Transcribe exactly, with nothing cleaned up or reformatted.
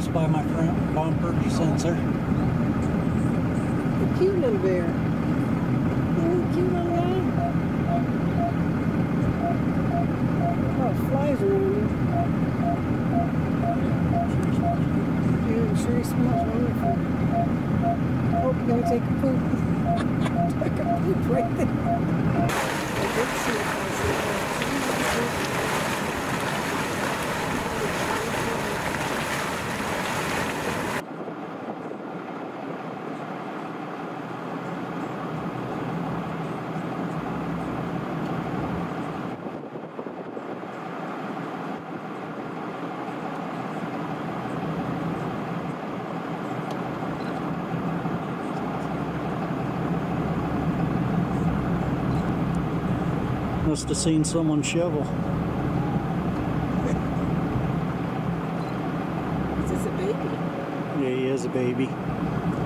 passed by my front bumper sensor. A cute little bear. Oh, cute little guy. Oh, flies around him. Yeah, I'm sure he smells wonderful. Oh, you gotta take a poop. Took a poop right there. I did see it. I see it. Must have seen someone shovel. Is this a baby? Yeah, he is a baby.